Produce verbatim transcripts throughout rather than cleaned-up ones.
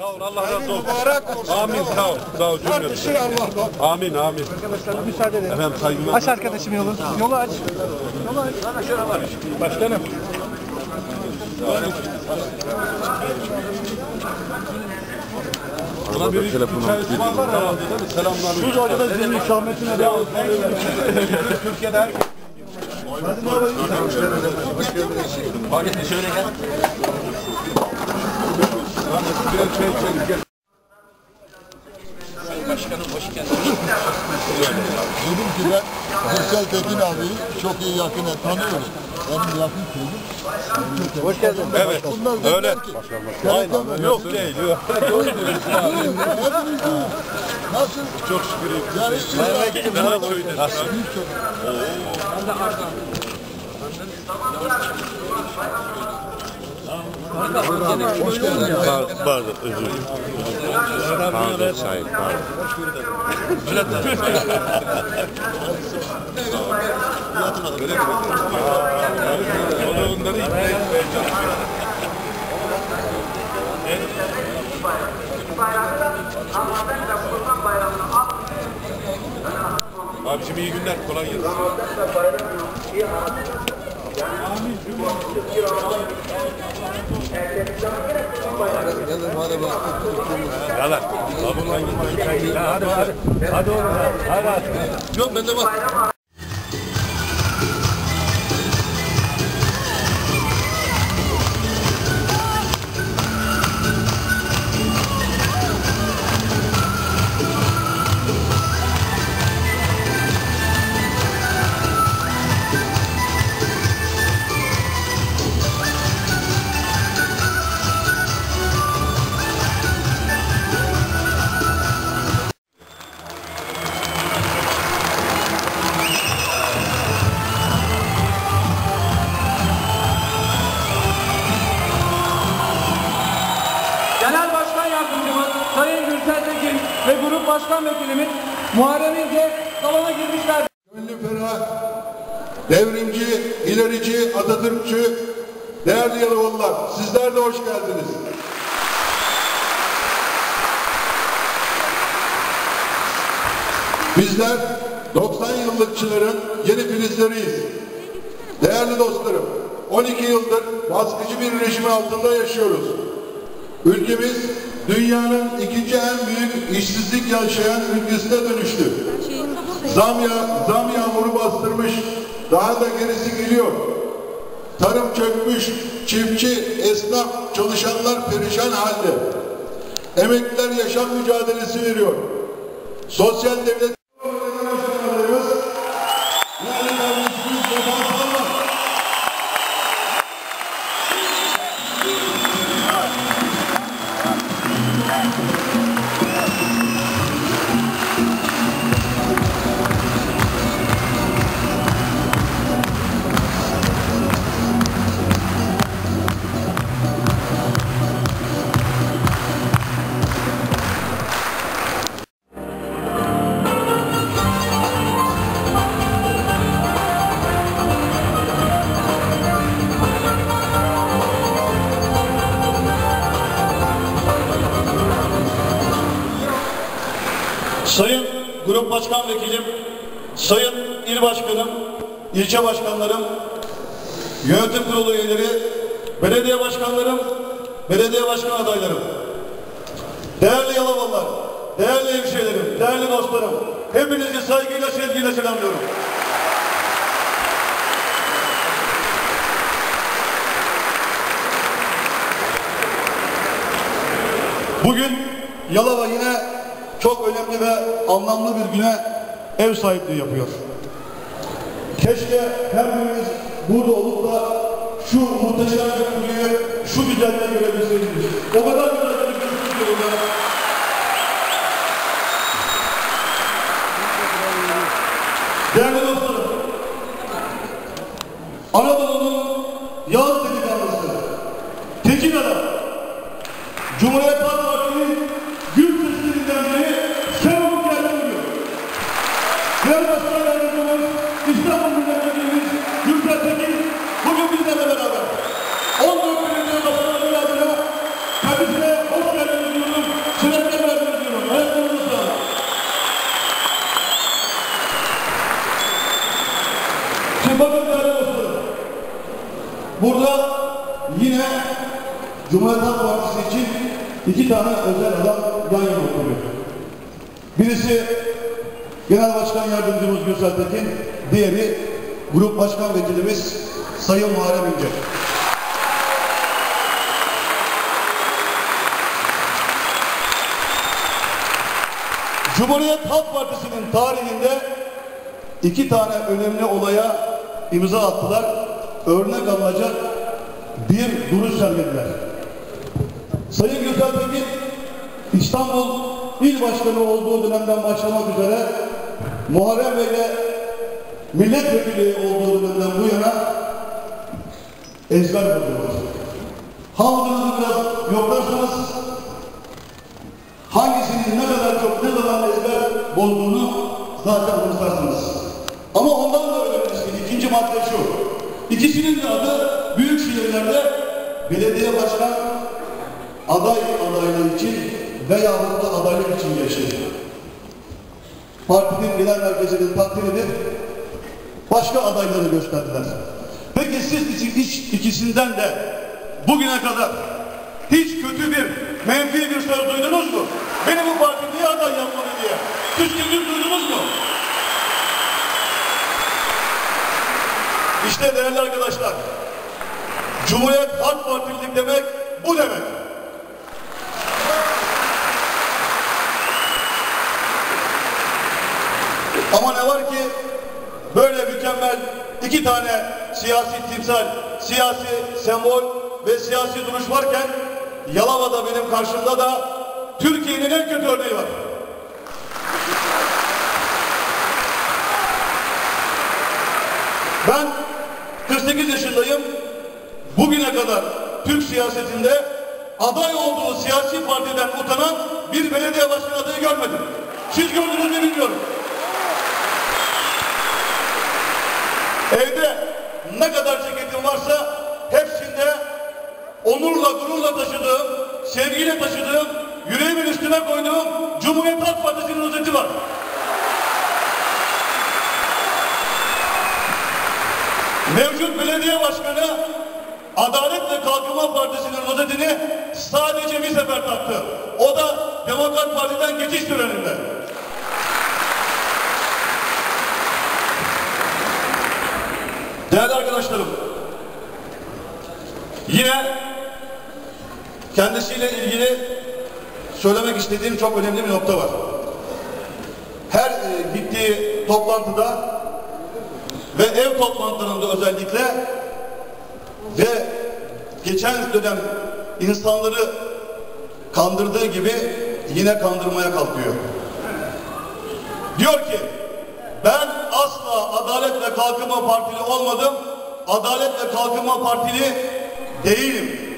Sağ ol, Allah razı olsun. Mübarek olsun. Amin, sağ ol. Sağ ol cümlemize. Kardeşin Allah'tan. Amin, amin. Arkadaşlar müsaade edin. Efendim saygılar. Aç arkadaşım yolu. Yolu aç. Yolu aç. Başkanım. Buna bir telefonu var herhalde değil mi? Selamlar. Şu orada senin ikametine de al. Türkiye'de herkes. Hadi şöyle gel. Başkanım hoş geldiniz. Dedim ki ben Gürsel Tekin abiyi çok iyi yakinen tanıyorum. Benim yakın köyüm. Hoş geldin. Evet. Bunlar Öyle. Aynen. Yok değil. Yok. Nasıl? Çok şükür. Yani Daha köyde. Nasıl? Ben de Ardahan. hoş geldin. Pardon, özür dilerim. Pardon, sahip, pardon. Onları Abiciğim iyi günler, kolay gelsin. Yalan. Hadi hadi. Hadi oğlum. Hadi hadi. Yok bende var. Genel Başkan Yardımcımız Sayın Gürsel Tekin ve Grup Başkan Vekilimiz Muharrem İnce salona girmişler. Gönlü ferah, devrimci, ilerici, Atatürkçü, değerli Yalovalılar, sizler de hoş geldiniz. Bizler doksan yıllıkçıların yeni filizleriyiz. Değerli dostlarım, on iki yıldır baskıcı bir rejimi altında yaşıyoruz. Ülkemiz dünyanın ikinci en büyük işsizlik yaşayan ülkesine dönüştü. Zam, ya, zam yağmuru bastırmış, daha da gerisi geliyor. Tarım çökmüş, çiftçi, esnaf, çalışanlar perişan halde. Emekliler yaşam mücadelesi veriyor. Sosyal devlet Sayın Grup Başkan Vekilim, Sayın İl Başkanım, ilçe başkanlarım, yönetim kurulu üyeleri, belediye başkanlarım, belediye başkan adaylarım, değerli Yalovalılar, değerli hemşehrilerim, değerli dostlarım, hepinizi saygıyla, sevgiyle selamlıyorum. Bugün Yalova yine çok önemli ve anlamlı bir güne ev sahipliği yapıyor. Keşke her birimiz burada olup da şu muhteşem köprüyü, şu güzelliği görebilseydik. O kadar güzel bir köprü ki orada. Değerli dostlarım, Anadolu'nun Yağız delikanlısı, Tekin adam, Cumhuriyet Halk Partisi'nin gül seslerinden biri Şenol Güler'den diyor. Diğer başkan yardımcımız İstanbul Milletvekilimiz Gürsel Tekin bugün bizlerle beraber. on dört belediye başkanı adına kendisine hoş geldiniz diyoruz. iki tane özel adam yan yana oturuyor. Birisi Genel Başkan Yardımcımız Gürsel Tekin, diğeri Grup Başkan Vekilimiz Sayın Muharrem İnce. Cumhuriyet Halk Partisi'nin tarihinde iki tane önemli olaya imza attılar. Örnek alınacak bir duruş sergilediler. Sayın Gürsel Tekin, İstanbul İl Başkanı olduğu dönemden başlamak üzere Muharrem Bey'le milletvekili olduğu dönemden bu yana ezber buluyorlar. Hafızanızı biraz yoklarsanız hangisinin ne kadar çok ne zaman ezber bozduğunu zaten unutarsınız. Ama ondan da önemlisi ikinci madde şu. İkisinin de adı büyük şehirlerde belediye başkan aday adaylığı için veyahut da adaylık için geçti. Partinin genel merkezinin takdiridir. Başka adayları gösterdiler. Peki siz hiç ikisinden de bugüne kadar hiç kötü bir, menfi bir söz duydunuz mu? Beni bu parti niye aday yapmadı diye. Küskünlük duydunuz mu? İşte değerli arkadaşlar, Cumhuriyet Halk Partililik demek bu demek. Ama ne var ki böyle mükemmel iki tane siyasi timsal, siyasi sembol ve siyasi duruş varken Yalova'da benim karşımda da Türkiye'nin en kötü örneği var. Ben kırk sekiz yaşındayım. Bugüne kadar Türk siyasetinde aday olduğu siyasi partiden utanan bir belediye başkanı adayı görmedim. Siz gördünüz mü bilmiyorum. Evde ne kadar ceketim varsa hepsinde onurla, gururla taşıdığım, sevgiyle taşıdığım, yüreğimin üstüne koyduğum Cumhuriyet Halk Partisi'nin rozeti var. Mevcut belediye başkanı Adalet ve Kalkınma Partisi'nin rozetini sadece bir sefer taktı. O da Demokrat Parti'den geçiş töreninde. Değerli arkadaşlarım, yine kendisiyle ilgili söylemek istediğim çok önemli bir nokta var. Her e, gittiği toplantıda ve ev toplantılarında özellikle ve geçen dönem insanları kandırdığı gibi yine kandırmaya kalkıyor. Diyor ki, ben asla Adalet ve Kalkınma Partili olmadım, Adalet ve Kalkınma Partili değilim.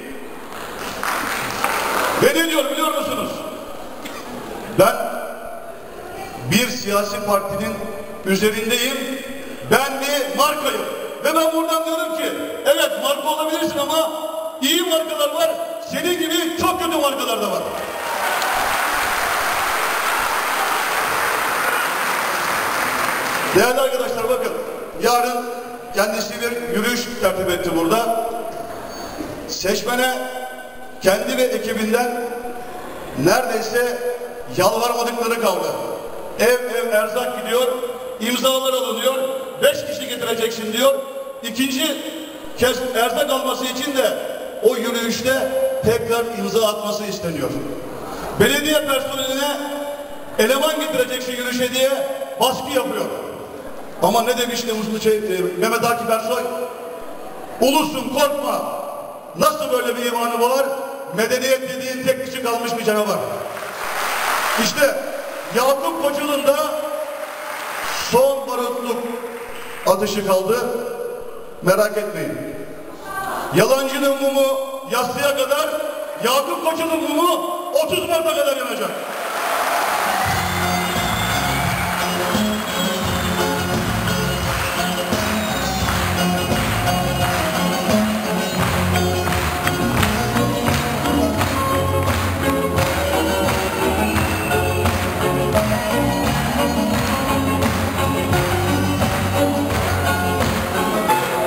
Ve ne diyor biliyor musunuz? Ben bir siyasi partinin üzerindeyim, ben bir markayım. Ve ben buradan diyorum ki, evet marka olabilirsin ama iyi markalar var, senin gibi çok kötü markalar da var. Değerli arkadaşlar bakın, yarın kendisi bir yürüyüş tertip etti burada. Seçmene kendi ve ekibinden neredeyse yalvarmadıkları kaldı. Ev ev erzak gidiyor, imzalar alınıyor, beş kişi getireceksin diyor. İkinci kez erzak alması için de o yürüyüşte tekrar imza atması isteniyor. Belediye personeline eleman getireceksin yürüyüşe diye baskı yapıyor. Ama ne demişti şey, Mehmet Akif Ersoy? Ulusun korkma. Nasıl böyle bir imanı var? Medeniyet dediğin tek kişi kalmış bir canavar. İşte Yakup Koçul'un da son barutluk atışı kaldı. Merak etmeyin. Yalancının mumu yatsıya kadar, Yakup Koçul'un mumu otuz Mart'a kadar yanacak.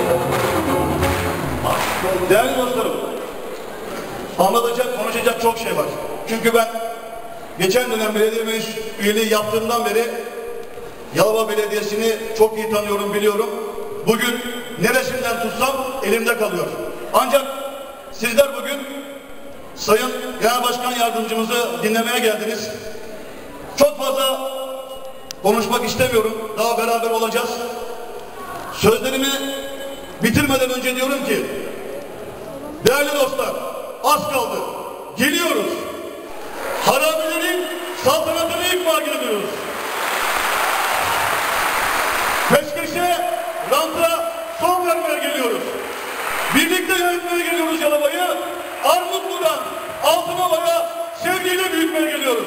Değerli dostlarım, anlatacak, konuşacak çok şey var. şey var. Çünkü ben geçen dönem belediye meclis üyeliği yaptığımdan beri Yalova Belediyesi'ni çok iyi tanıyorum, biliyorum. Bugün neresinden tutsam elimde kalıyor. Ancak sizler bugün Sayın Genel Başkan Yardımcımızı dinlemeye geldiniz. Çok fazla konuşmak istemiyorum. Daha beraber olacağız. Sözlerimi bitirmeden önce diyorum ki, değerli dostlar, az kaldı. Geliyoruz. Harabilerin saltanatını ikmal ediyoruz. Peşkeşe, ranta son vermeye geliyoruz. Birlikte yönetmeye geliyoruz Yalova'yı. Armutlu'dan Altınova'ya sevgiyle büyütmeye geliyoruz.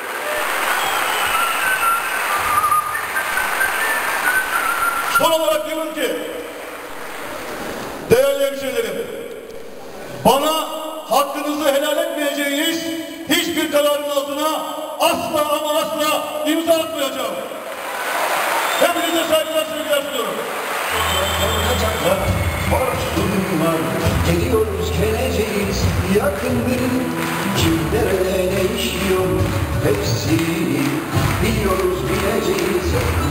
Son olarak diyorum ki, değerli hemşehrilerim, bana hakkınızı helal etmeyeceğiniz hiçbir kararın altına asla ama asla imza atmayacağım. Hepinize saygılar, sevgiler sunuyorum. Geliyoruz, geleceğiz, yakındır. Kim nerede ne işiyor, hepsini biliyoruz, bileceğiz.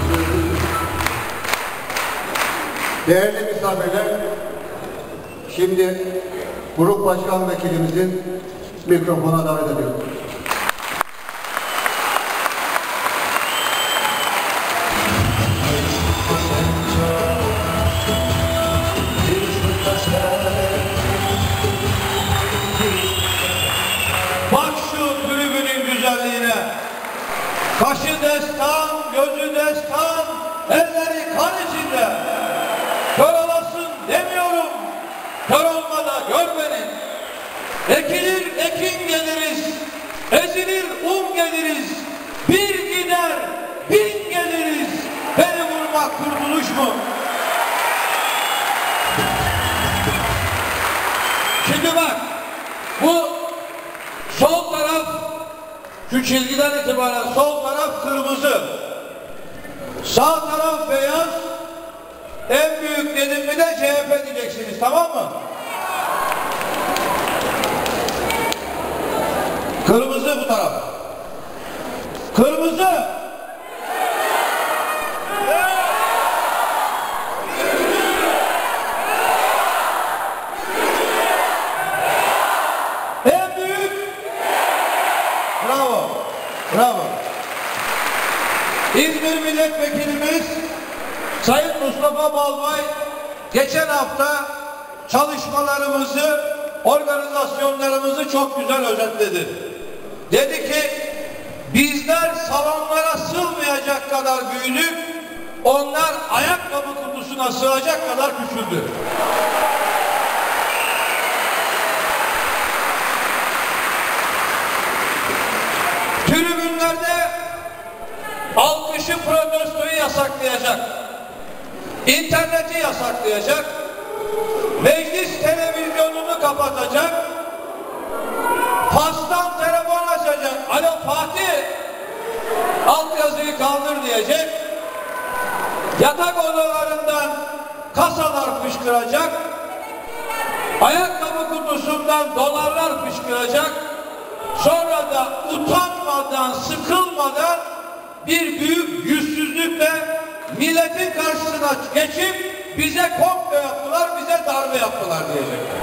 Değerli misafirler, şimdi Grup Başkan Vekilimizin mikrofona davet ediyorum. Bak şu tribünün güzelliğine. Kaşı destan, gözü destan, elleri kan içinde. Kör olasın demiyorum. Kör olma da gör beni. Ekilir ekin geliriz. Ezilir un geliriz. Bir gider bin geliriz. Beni vurmak kurtuluş mu? Şimdi bak. Bu sol taraf, şu çizgiden itibaren sol taraf kırmızı. Sağ taraf beyaz. En büyük dedim mi de C H P diyeceksiniz, tamam mı? Kırmızı bu taraf. Kırmızı. En büyük. Bravo. Bravo. İzmir Milletvekilimiz Sayın Mustafa Balbay geçen hafta çalışmalarımızı, organizasyonlarımızı çok güzel özetledi. Dedi ki, bizler salonlara sığmayacak kadar büyüdük, onlar ayakkabı kutusuna sığacak kadar küçüldü. Tribünlerde alkışı, protestoyu yasaklayacak. İnterneti yasaklayacak. Meclis televizyonunu kapatacak. Fas'tan telefon açacak. Alo Fatih, altyazıyı kaldır diyecek. Yatak odalarından kasalar fışkıracak. Ayakkabı kutusundan dolarlar fışkıracak. Sonra da utanmadan, sıkılmadan bir büyük yüzsüzlükle milletin karşısına geçip bize komplo yaptılar, bize darbe yaptılar diyecekler.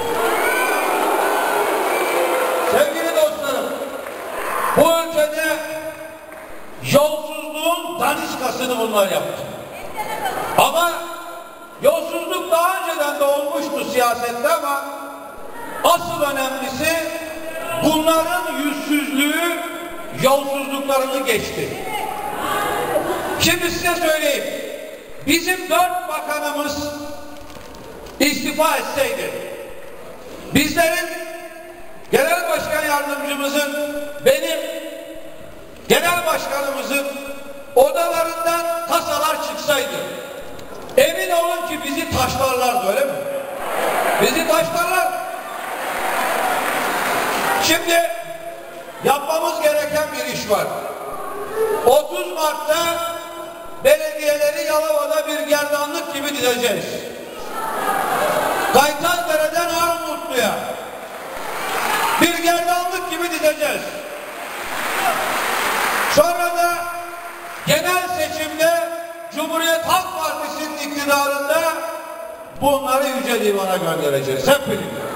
Sevgili dostlarım, bu ülkede yolsuzluğun daniskasını bunlar yaptı. Ama yolsuzluk daha önceden de olmuştu siyasette, ama asıl önemlisi bunların yüzsüzlüğü yolsuzluklarını geçti. Şimdi size söyleyeyim. Bizim dört bakanımız istifa etseydi, bizlerin, genel başkan yardımcımızın, benim, genel başkanımızın odalarından kasalar çıksaydı, emin olun ki bizi taşlarlardı, öyle mi? Bizi taşlarlar. Şimdi yapmamız gereken bir iş var. otuz Mart'ta belediyeleri Yalova'da bir gerdanlık gibi dizeceğiz. Kaytandere'den Armutlu'ya bir gerdanlık gibi dizeceğiz. Sonra da genel seçimde Cumhuriyet Halk Partisi'nin iktidarında bunları Yüce Divan'a göndereceğiz. Hep birlikte.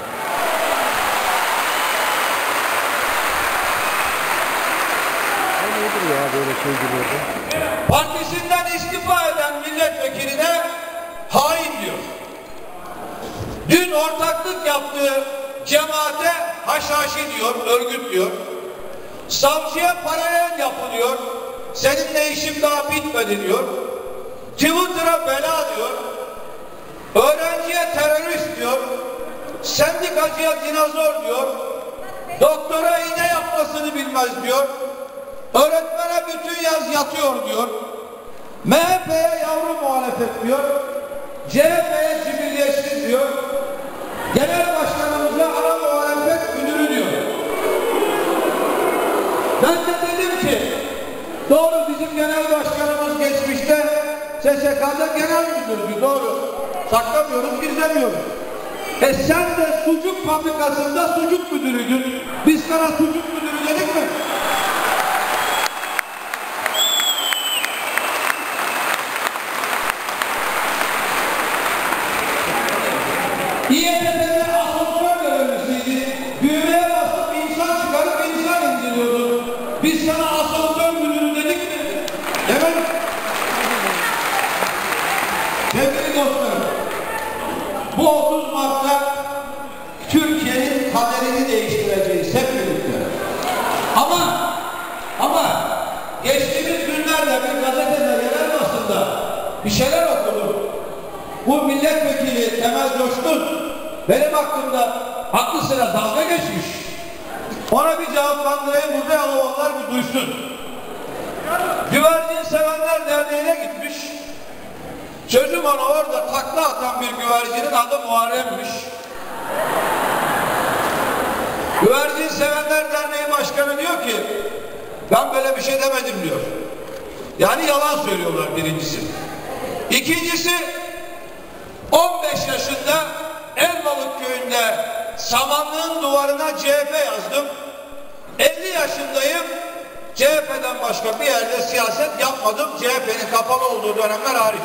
Nedir ya böyle şey gibi? Partisinden istifa eden milletvekiline hain diyor. Dün ortaklık yaptığı cemaate haşhaşi diyor, örgüt diyor. Savcıya paralel yapılıyor. Seninle işim daha bitmedi diyor. Twitter'a bela diyor. Öğrenciye terörist diyor. Sendikacıya dinozor diyor. Doktora iğne yapmasını bilmez diyor. Öğretmene bütün yaz yatıyor diyor. M H P'ye yavru muhalefet diyor. C H P'ye cibiliyetçi diyor. Genel başkanımıza ana muhalefet müdürü diyor. Ben de dedim ki doğru, bizim genel başkanımız geçmişte S S K'da genel müdürdü, doğru. Saklamıyoruz, gizlemiyoruz. E sen de sucuk fabrikasında sucuk müdürüydün. Biz sana sucuk müdürü dedik mi? İ Y T T'de asansör görevlisiydi. Düğmeye basıp insan çıkarıp insan indiriyordu. Biz sana asansör müdürü dedik mi? Evet. Sevgili dostlarım, bu otuz Mart'ta Türkiye'nin kaderini değiştireceğiz hep birlikte. Ama ama geçtiğimiz günlerde bir gazetede, yerel basında bir şeyler okudum. Bu milletvekili Temel Coşkun benim hakkımda haklı sıra dalga geçmiş. Ona bir cevaplandırayım, burada Yalovalılar bir duysun. Güvercin Sevenler Derneği'ne gitmiş. Sözüm ona, orada takla atan bir güvercinin adı Muharrem'miş. Güvercin Sevenler Derneği Başkanı diyor ki ben böyle bir şey demedim diyor. Yani yalan söylüyorlar birincisi. İkincisi, on beş yaşında Elbalık köyünde samanlığın duvarına C H P yazdım. elli yaşındayım. C H P'den başka bir yerde siyaset yapmadım. C H P'nin kapalı olduğu dönemler hariç.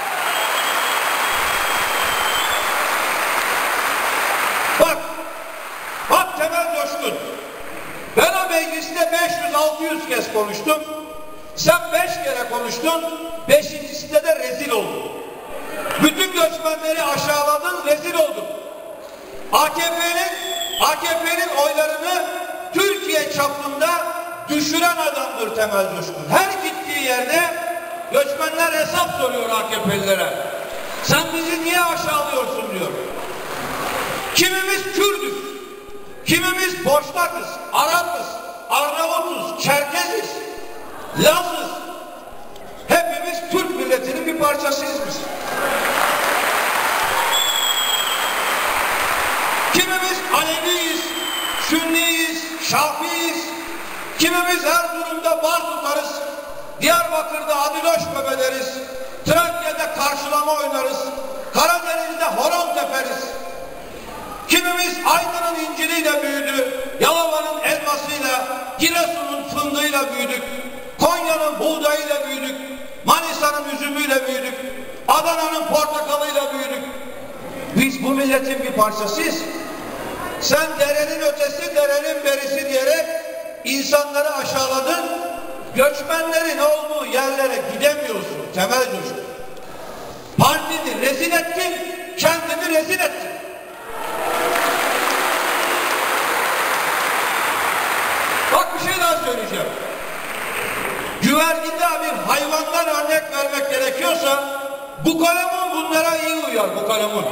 Bak, bak Temel Coşkun. Ben o mecliste beş yüz altı yüz kez konuştum. Sen beş kere konuştun. Beşincisinde de rezil oldun. Bütün göçmenleri aşağıladın, rezil oldun. A K P'nin A K P'nin oylarını Türkiye çapında düşüren adamdır Temel Coşkun. Her gittiği yerde göçmenler hesap soruyor A K P'lilere. Sen bizi niye aşağılıyorsun diyor. Kimimiz Kürdüz, kimimiz Boşnakız, Arapız, Arnavutuz, Çerkeziz, Lazız. Hepimiz Türk milletinin bir parçasıyız biz. Kimimiz Aleviyiz, Sünniyiz, Şafiiyiz. Kimimiz Erzurum'da bar tutarız, Diyarbakır'da adiloş bebeleriz, Trakya'da karşılama oynarız, Karadeniz'de horon teperiz. Kimimiz Aydın'ın inciriyle büyüdü, Yalova'nın elmasıyla, Giresun'un fındığıyla büyüdük, Konya'nın buğdayıyla büyüdük, Manisa'nın üzümüyle büyüdük, Adana'nın portakalıyla büyüdük. Biz bu milletin bir parçasıyız. Sen derenin ötesi, derenin berisi diyerek insanları aşağıladın, göçmenlerin olduğu yerlere gidemiyorsun Temel Coşkun. Partini rezil ettin, kendini rezil ettin. Bak bir şey daha söyleyeceğim. Güvercinde bir hayvandan örnek vermek gerekiyorsa bu kalemun bunlara iyi uyar, bu kalemun.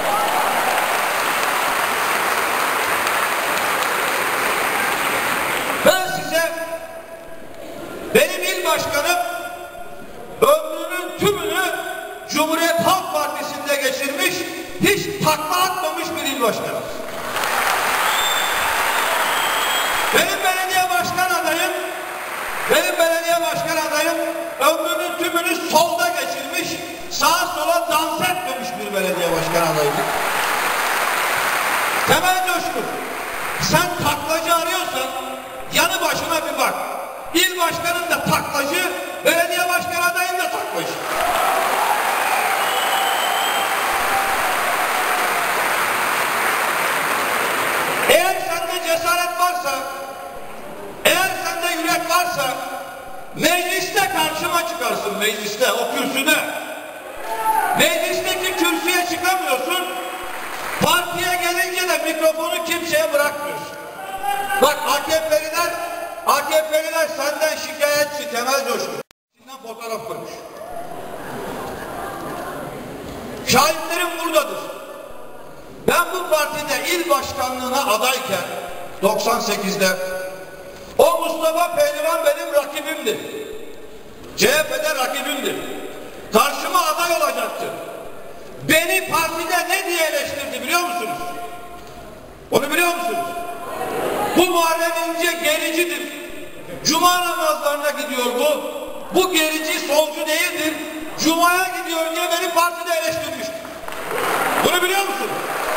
Ben size, benim il başkanım ömrünün tümünü Cumhuriyet Halk Partisi'nde geçirmiş, hiç takla atmamış bir il başkanı. Benim belediye başkan adayım, benim belediye başkan adayım ömrünün tümünü solda geçirmiş, sağa sola dans etmemiş bir belediye başkan adayıydı. Temel Coşkun, Sen taklacı arıyorsan yanı başına bir bak. İl başkanın da taklacı, belediye başkanı adayın da taklacı. Eğer sende cesaret varsa, eğer sende yürek varsa, mecliste karşıma çıkarsın, mecliste, o kürsüde. Meclisteki kürsüye çıkamıyorsun, partiye gelince de mikrofonu kimseye bırakmıyorsun. Bak A K P'liler, A K P'liler senden şikayetçi Temel Coşkun. İçinden fotoğraf koymuş. Şahitlerim buradadır. Ben bu partide il başkanlığına adayken doksan sekizde o Mustafa Pehlivan benim rakibimdi. C H P'de rakibimdi. Karşıma aday olacaktı. Beni partide ne diye eleştirdi biliyor musunuz? Onu biliyor musunuz? Bu Muharrem İnce gericidir. Cuma namazlarına gidiyor bu. Bu gerici solcu değildir. Cuma'ya gidiyor diye beni partide eleştirmişti. Bunu biliyor musunuz?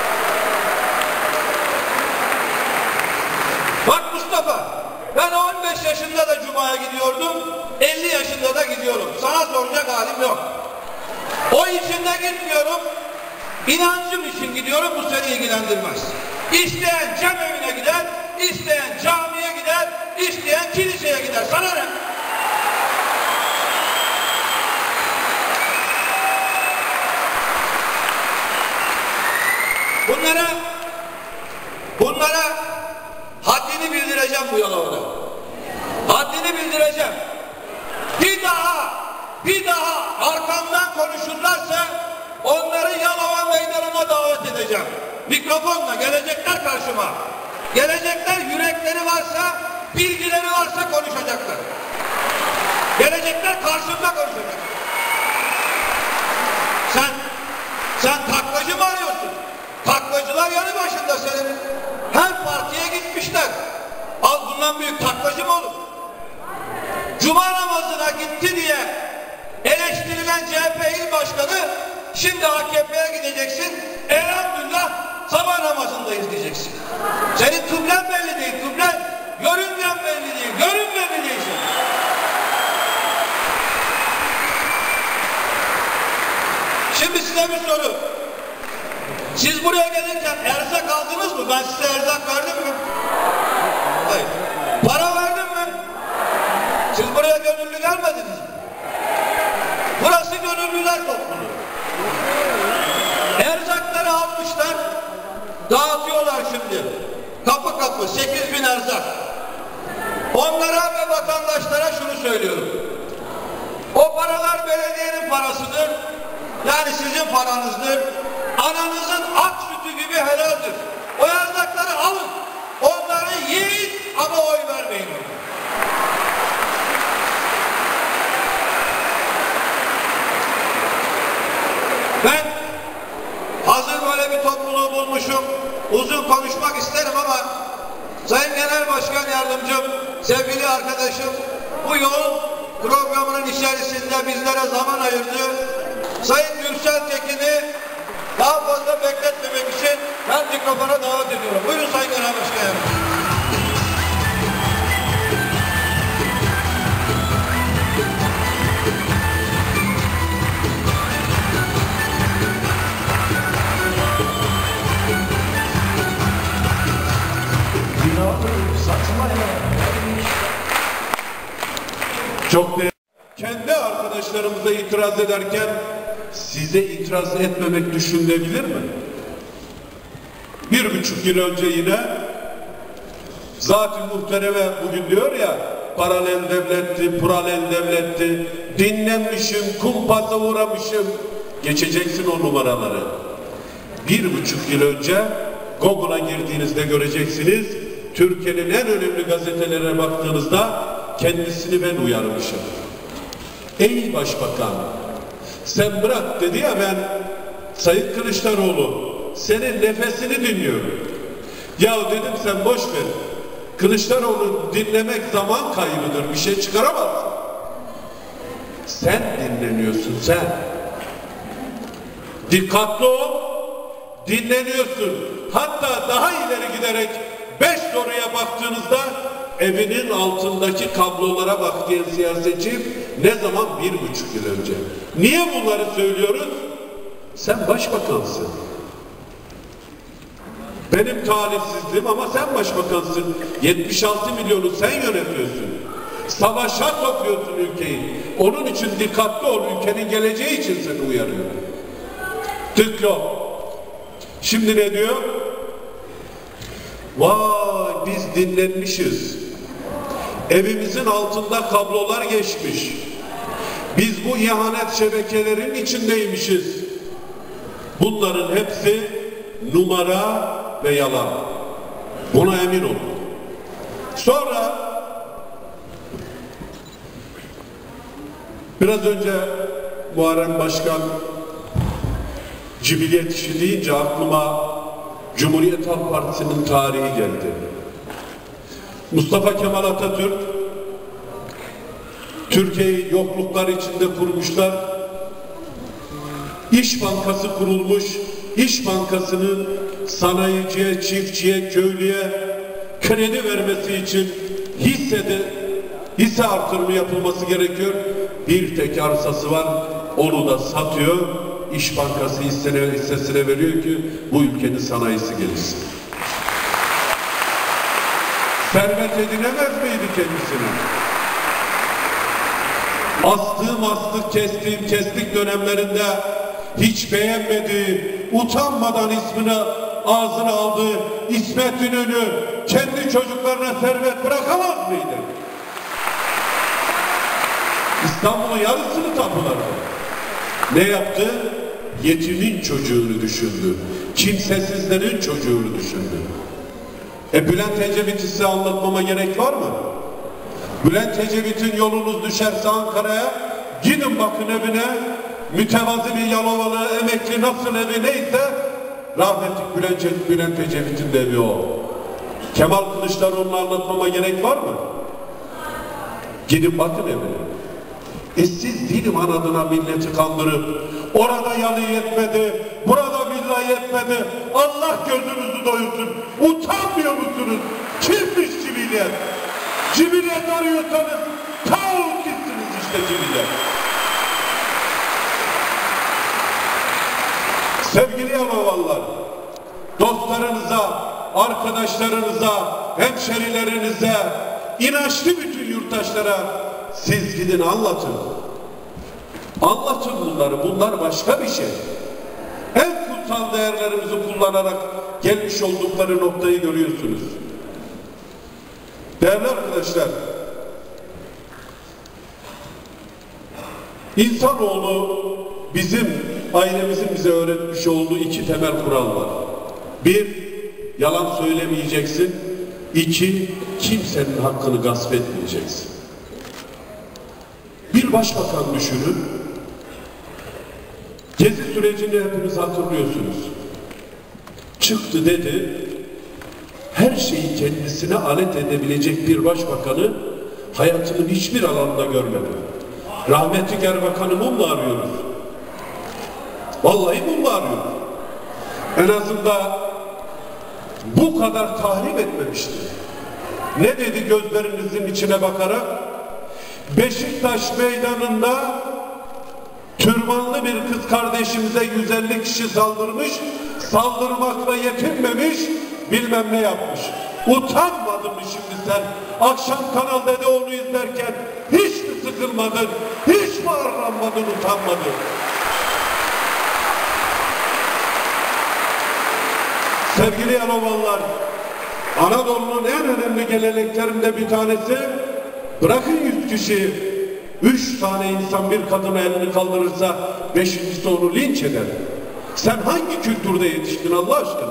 Bak Mustafa, ben on beş yaşında da Cuma'ya gidiyordum, elli yaşında da gidiyorum. Sana soracak halim yok. O için de gitmiyorum, inancım için gidiyorum, bu seni ilgilendirmez. İsteyen cemevine gider, isteyen camiye gider, isteyen kiliseye gider. Sana ne? Bunlara, bunlara haddini bildireceğim bu Yalova'da. Haddini bildireceğim. Bir daha, bir daha arkamdan konuşurlarsa onları Yalova meydanına davet edeceğim. Mikrofonla gelecekler karşıma. Gelecekler, yürekleri varsa, bilgileri varsa konuşacaklar. Gelecekler karşımda konuşacaklar. Sen, sen taklacı mı arıyorsun? Taklacılar yanı başında senin. Her partiye gitmişler. Al bundan büyük taklacı mı olur? Cuma namazına gitti diye eleştirilen C H P il başkanı şimdi A K P'ye gideceksin. Elhamdülillah sabah namazındayız diyeceksin. Senin kıblen belli değil, kıblen. Görünmeyen belli değil, görün belli değil. Şimdi size bir soru. Siz buraya gelirken erzak aldınız mı? Ben size erzak verdim mi? Hayır. Para verdim mi? Siz buraya gönüllü gelmediniz mi? Burası gönüllüler topluluğu. Erzakları almışlar, dağıtıyorlar şimdi. Kapı kapı sekiz bin erzak. Onlara ve vatandaşlara şunu söylüyorum. O paralar belediyenin parasıdır. Yani sizin paranızdır. Ananızın ak sütü gibi helaldir. O erzakları alın. Onları yiyin ama oy vermeyin. Ben hazır böyle bir topluluğu bulmuşum. Uzun konuşmak isterim ama Sayın Genel Başkan Yardımcım, sevgili arkadaşım bu yoğun programının içerisinde bizlere zaman ayırdı. Sayın Gürsel Tekin'i daha fazla bekletmemek için ben mikrofona davet ediyorum. Buyurun Sayın Genel Başkan Yardımcım. Çok değerli. Kendi arkadaşlarımıza itiraz ederken size itiraz etmemek düşünülebilir mi? Bir buçuk yıl önce yine Zat-ı Muhtereme bugün diyor ya, paralel devletti, paralel devletti, dinlenmişim, kumpasa uğramışım. Geçeceksin o numaraları. Bir buçuk yıl önce Google'a girdiğinizde göreceksiniz, Türkiye'nin en önemli gazetelerine baktığınızda kendisini ben uyarmışım. Ey Başbakan, sen bırak dedi ya, ben Sayın Kılıçdaroğlu senin nefesini dinliyorum. Ya dedim sen boş ver. Kılıçdaroğlu dinlemek zaman kaybıdır, bir şey çıkaramazsın. Sen dinleniyorsun sen. Dikkatli ol, dinleniyorsun. Hatta daha ileri giderek beş soruya baktığınızda evinin altındaki kablolara bak diyen siyasetçi ne zaman? Bir buçuk yıl önce. Niye bunları söylüyoruz? Sen başbakansın. Benim talihsizliğim ama sen başbakansın. yetmiş altı milyonu sen yönetiyorsun. Savaşa sokuyorsun ülkeyi. Onun için dikkatli ol, ülkenin geleceği için seni uyarıyorum. Tık yok. Şimdi ne diyor? Vay biz dinlenmişiz. Evimizin altında kablolar geçmiş. Biz bu ihanet şebekelerinin içindeymişiz. Bunların hepsi numara ve yalan. Buna emin olun. Sonra biraz önce Muharrem Başkan cibiliyet işi deyince aklıma Cumhuriyet Halk Partisi'nin tarihi geldi. Mustafa Kemal Atatürk Türkiye'yi yokluklar içinde kurmuşlar. İş Bankası kurulmuş. İş Bankası'nın sanayiciye, çiftçiye, köylüye kredi vermesi için hissede, hisse artırımı yapılması gerekiyor. Bir tek arsası var. Onu da satıyor. İş Bankası hissene, hissesine veriyor ki bu ülkenin sanayisi gelişsin. Servet edinemez miydi kendisine? Astığım astık, kestiğim kestik dönemlerinde hiç beğenmediği, utanmadan ismini ağzına aldığı İsmet İnönü kendi çocuklarına servet bırakamaz mıydı? İstanbul'un yarısını tapılardı. Ne yaptı? Yetimin çocuğunu düşündü. Kimsesizlerin çocuğunu düşündü. E Bülent Ecevit'i size anlatmama gerek var mı? Bülent Ecevit'in yolunuz düşerse Ankara'ya gidin bakın evine. Mütevazı bir Yalovalı emekli nasıl evi neyse rahmetli Bülent, Bülent Ecevit'in de evi o. Kemal Kılıçdaroğlu'nu anlatmama gerek var mı? Gidin bakın evine. E siz dilim anadına milleti kandırıp orada yalı yetmedi, burada villa yetmedi. Allah gözünüzü doyursun. Utanmıyor musunuz? Kimmiş cibiliyet? Cibiliyet arıyorsanız kavun gitsiniz işte cibiliyet. Sevgili Yalovalılar, dostlarınıza, arkadaşlarınıza, hemşerilerinize, inançlı bütün yurttaşlara siz gidin anlatın. Anlatın bunları. Bunlar başka bir şey. En kutsal değerlerimizi kullanarak gelmiş oldukları noktayı görüyorsunuz. Değerli arkadaşlar, insanoğlu bizim ailemizin bize öğretmiş olduğu iki temel kural var. Bir, yalan söylemeyeceksin. İki, kimsenin hakkını gasp etmeyeceksin. Bir başbakan düşünün. Gezi sürecini hepiniz hatırlıyorsunuz. Çıktı dedi, her şeyi kendisine alet edebilecek bir başbakanı hayatının hiçbir alanında görmedim. Rahmetli Erbakan'ı mumla arıyoruz. Vallahi mumla arıyoruz. En azından bu kadar tahrip etmemişti. Ne dedi gözlerinizin içine bakarak? Beşiktaş meydanında türbanlı bir kız kardeşimize yüz elli kişi saldırmış, saldırmakla yetinmemiş, bilmem ne yapmış. Utanmadın mı şimdi sen? Akşam Kanal D'de onu izlerken hiç mi sıkılmadın? Hiç mi arlanmadın, utanmadın? Sevgili Yalovalılar, Anadolu'nun en önemli geleneklerinden bir tanesi, bırakın yüz kişi, üç tane insan bir kadına elini kaldırırsa beşincisi onu linç eder. Sen hangi kültürde yetiştin Allah aşkına?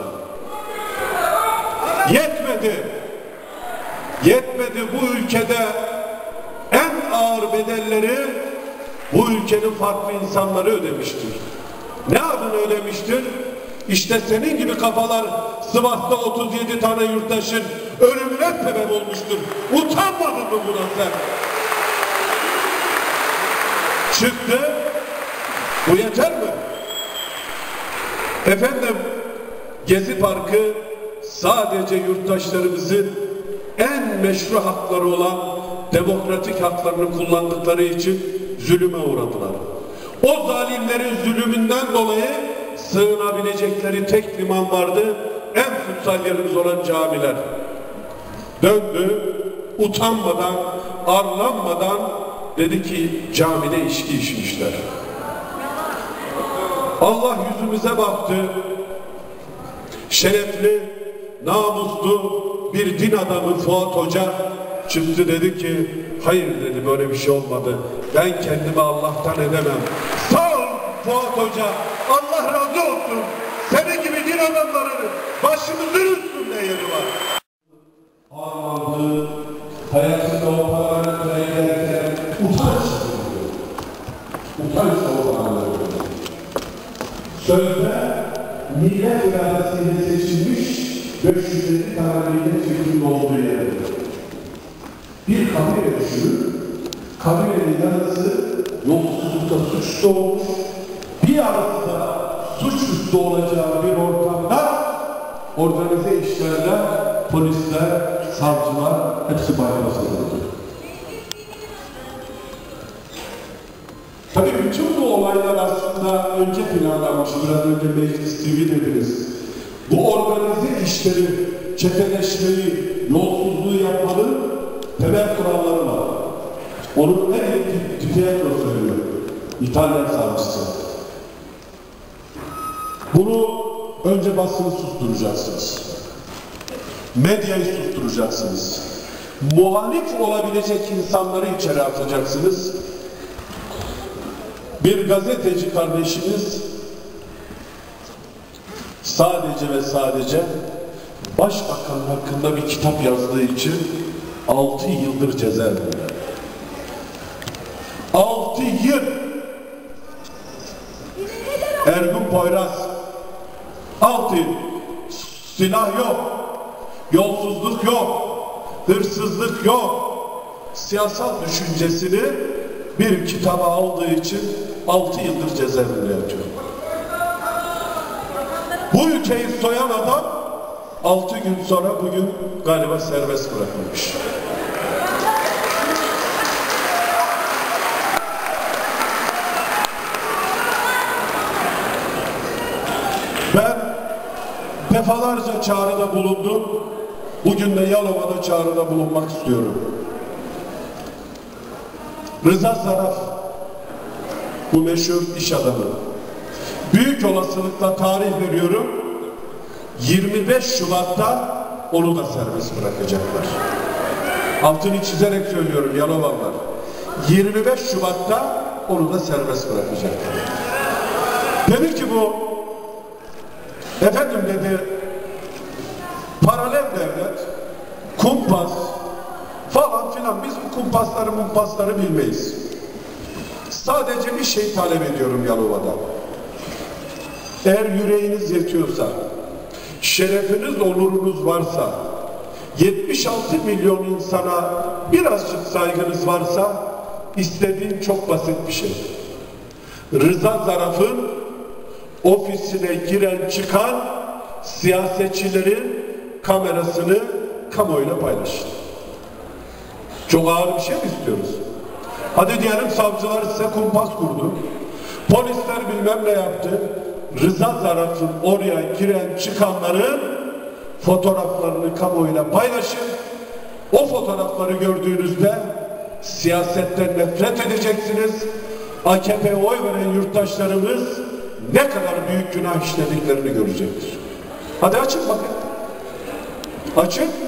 Yetmedi. Yetmedi bu ülkede en ağır bedelleri bu ülkenin farklı insanları ödemiştir. Ne adını ödemiştir? İşte senin gibi kafalar Sivas'ta otuz yedi tane yurttaşın ölümüne sebep olmuştur. Utanmadın mı buna sen? Çıktı. Bu yeter mi? Efendim, Gezi Parkı sadece yurttaşlarımızın en meşru hakları olan demokratik haklarını kullandıkları için zulüme uğradılar. O zalimlerin zulümünden dolayı sığınabilecekleri tek liman vardı, en kutsal yerimiz olan camiler. Döndü, utanmadan, arlanmadan dedi ki camide içki içmişler. Allah yüzümüze baktı, şerefli, namuslu bir din adamı Fuat Hoca çıktı, dedi ki hayır dedi, böyle bir şey olmadı, ben kendimi Allah'tan edemem. Sağ ol Fuat Hoca, Allah razı olsun, senin gibi din adamlarının başımızın üstünde yeri var. Ağladı, hayatında o parlamentoya giderken utanç duyuyor. Utanç o paraları. Sözde millet iradesiyle seçilmiş beş yüz elli tane milletvekilinin olduğu yerde bir kabile düşürür, kabilenin yarısı yolsuzlukta suçlu olmuş, bir arası da suçüstü olacağı bir ortamda organize işlerle polisler, savcılar hepsi bayrağı sarıldı. Tabii bütün bu olaylar aslında önce planlanmış, biraz önce Meclis T V dediniz. Bu organize işleri, çeteleşmeyi, yolsuzluğu yapmanın temel kuralları var. Onun en iyi Pietro söylüyor, İtalyan savcısı. Bunu önce basını susturacaksınız. Medyayı susturacaksınız. Muhalif olabilecek insanları içeri atacaksınız. Bir gazeteci kardeşiniz sadece ve sadece Başbakan hakkında bir kitap yazdığı için altı yıldır cezaevinde. Altı yıl. Ergun Poyraz altı yıl. Silah yok. Yolsuzluk yok. Hırsızlık yok. Siyasal düşüncesini bir kitaba aldığı için altı yıldır cezaevinde yatıyor. Bu ülkeyi soyan adam altı gün sonra bugün galiba serbest bırakılmış. Ben defalarca çağrıda bulundum. Bugün de Yalova'da çağrıda bulunmak istiyorum. Rıza Zarrab, bu meşhur iş adamı, büyük olasılıkla tarih veriyorum, yirmi beş Şubat'ta onu da serbest bırakacaklar. Altını çizerek söylüyorum Yalovalılar. yirmi beş Şubat'ta onu da serbest bırakacaklar. Dedi ki bu, efendim dedi, paralel devlet, kumpas falan filan, biz bu kumpasları mumpasları bilmeyiz. Sadece bir şey talep ediyorum Yalova'da. Eğer yüreğiniz yetiyorsa, şerefiniz, onurunuz varsa, yetmiş altı milyon insana birazcık saygınız varsa, istediğim çok basit bir şey. Rıza Zarrab'ın ofisine giren çıkan siyasetçilerin kamerasını kamuoyuyla paylaşın. Çok ağır bir şey mi istiyoruz? Hadi diyelim savcılar size kumpas kurdu. Polisler bilmem ne yaptı. Rıza Zarrab'ın oraya giren çıkanların fotoğraflarını kamuoyuyla paylaşın. O fotoğrafları gördüğünüzde siyasetten nefret edeceksiniz. A K P'ye oy veren yurttaşlarımız ne kadar büyük günah işlediklerini görecektir. Hadi açın bakın. Açın.